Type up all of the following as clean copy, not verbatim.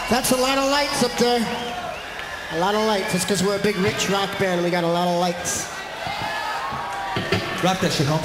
That's a lot of lights up there. A lot of lights. It's because we're a big, rich rock band and we got a lot of lights. Rock that shit, Holmes.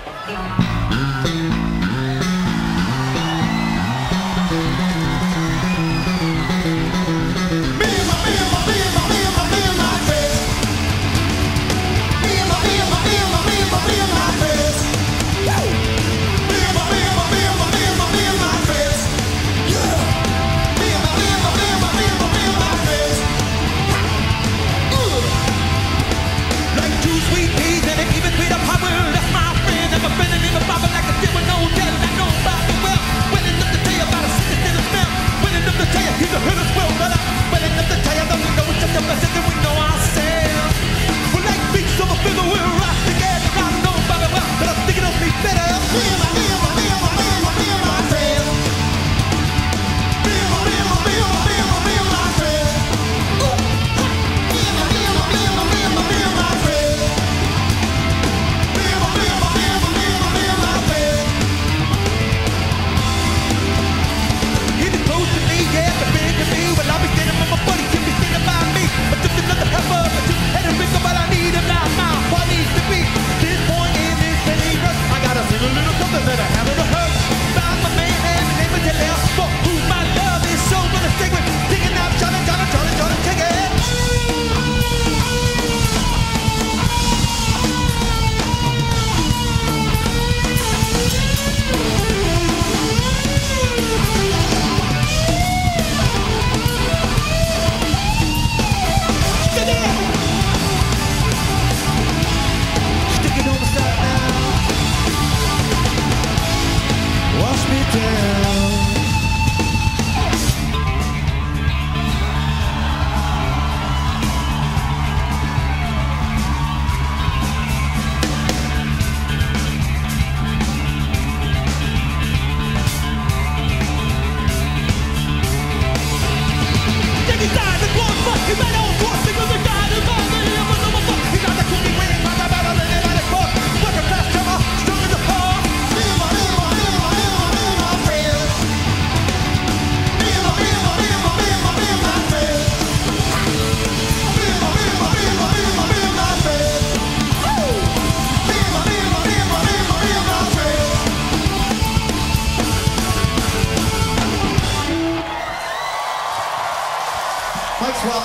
Thanks, Rob.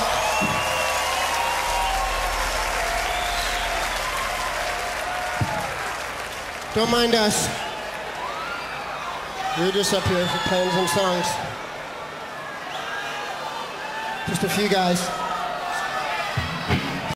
Don't mind us. We're just up here for playing some songs. Just a few guys.